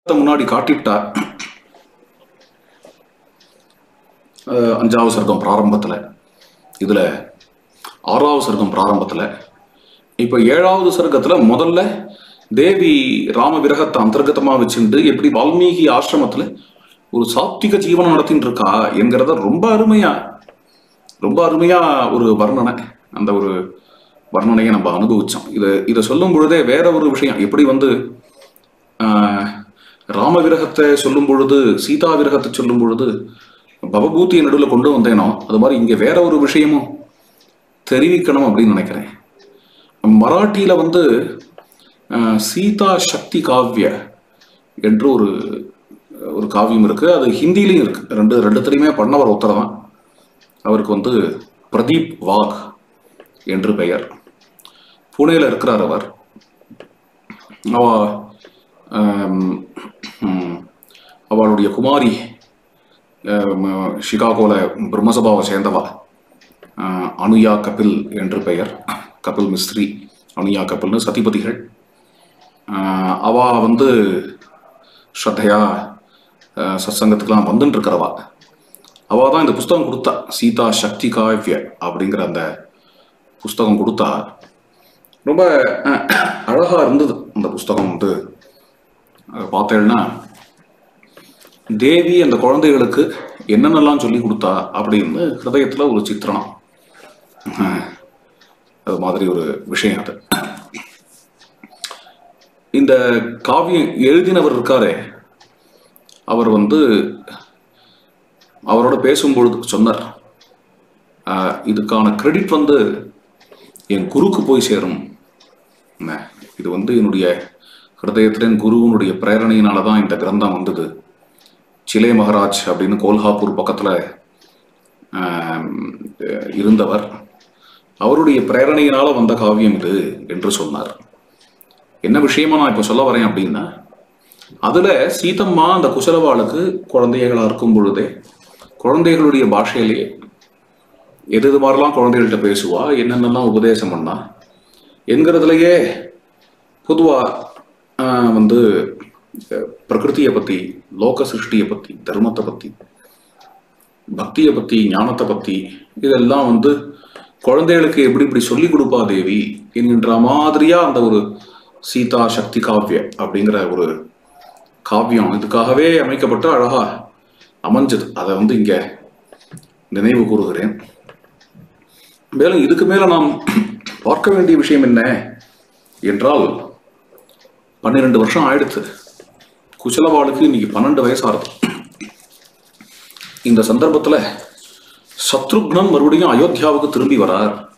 முன்னாடி காட்டிட்டா 5வது சர்க்கம் பிராரம்பத்துல, இதுல 6வது சர்க்கம் பிராரம்பத்துல. இப்ப 7வது சர்க்கத்துல முதல்ல தேவி ராம விரகத்தை அந்தர்கதமா வச்சுட்டு எப்படி வால்மீகி ஆசிரமத்துல ஒரு சாத்விக ஜீவனம் நடத்திட்டு இருக்கா என்கிறத ரொம்ப அருமையா ஒரு வர்ணனை, அந்த ஒரு வர்ணனையை நம்ம அனுபவிச்சோம். இதை சொல்லும் பொழுதே வேற ஒரு விஷயம், எப்படி ராம விரகத்தை சொல்லும் பொழுது சீதா விரகத்தை சொல்லும் பொழுது பவபூத்தியை நடுவில் கொண்டு வந்தேனோ அது மாதிரி இங்க வேற ஒரு விஷயமும் தெரிவிக்கணும் அப்படின்னு நினைக்கிறேன். மராட்டியில சீதா சக்தி காவ்ய என்று ஒரு காவியம் இருக்கு. அது ஹிந்திலையும் இருக்கு. ரெண்டுத்திலையுமே பண்ணவர் ஒருத்தர் தான். அவருக்கு பிரதீப் வாக் என்று பெயர். புனேல இருக்கிறார் அவர். அவளுடைய குமாரி சிகாகோல பிரம்மசபாவை சேர்ந்தவா அனுயா கபில் என்று பெயர். கபில் மிஸ்ரி, அனுயா கபில்னு சதிபதிகள். அவ ஸ்ரத்தையா சத்சங்கத்துக்கெல்லாம் வந்துட்டு இருக்கிறவா. அவ தான் இந்த புஸ்தகம் கொடுத்தா, சீதா சக்தி காவ்ய அப்படிங்கிற அந்த புஸ்தகம் கொடுத்தா. ரொம்ப அழகா இருந்தது அந்த புஸ்தகம். பார்த்தேன்னா தேவி அந்த குழந்தைகளுக்கு என்னென்னலாம் சொல்லி கொடுத்தா அப்படின்னு ஹிருதயத்துல ஒரு சித்திரணம், அது மாதிரி ஒரு விஷயம். அது இந்த காவியம் எழுதினவர் இருக்காரே, அவர் அவரோட பேசும்பொழுது சொன்னார், இதுக்கான கிரெடிட் என் குருக்கு போய் சேரும். இது என்னுடைய ஹிருதயத்தின் குருவனுடைய பிரேரணையினாலதான் இந்த கிரந்தம் வந்தது. சிலே மகாராஜ் அப்படின்னு கோல்ஹாப்பூர் பக்கத்துல இருந்தவர், அவருடைய பிரேரணையினால வந்த காவியம் இது என்று சொன்னார். என்ன விஷயமா நான் இப்ப சொல்ல வரேன் அப்படின்னா, அதுல சீதம்மா அந்த குசலவாளுக்கு குழந்தைகளா இருக்கும் பொழுதே குழந்தைகளுடைய பாஷையிலேயே எது மாதிரிலாம் குழந்தைகள்கிட்ட பேசுவா, என்னென்னலாம் உபதேசம் பண்ணா என்கிறதுலயே பொதுவா பிரகிருதியை பத்தி, லோக சிருஷ்டியை பத்தி, தர்மத்தை பத்தி, பக்தியை பத்தி, ஞானத்தை பத்தி இதெல்லாம் குழந்தைகளுக்கு எப்படி சொல்லி கொடுப்பா தேவி என்கின்ற மாதிரியா அந்த ஒரு சீதா சக்தி காவ்ய அப்படிங்கிற ஒரு காவியம் இதுக்காகவே அமைக்கப்பட்ட அழகா அமைஞ்சது. அதை இங்க நினைவு கூறுகிறேன். மேலும் இதுக்கு மேல நாம் பார்க்க வேண்டிய விஷயம் என்ன என்றால், 12 வருஷம் ஆயிடுச்சு. குசலவாளுக்கு இன்னைக்கு 12 வயசாகுது. இந்த சந்தர்ப்பத்துல சத்ருக்னன் மறுபடியும் அயோத்தியாவுக்கு திரும்பி வரார்.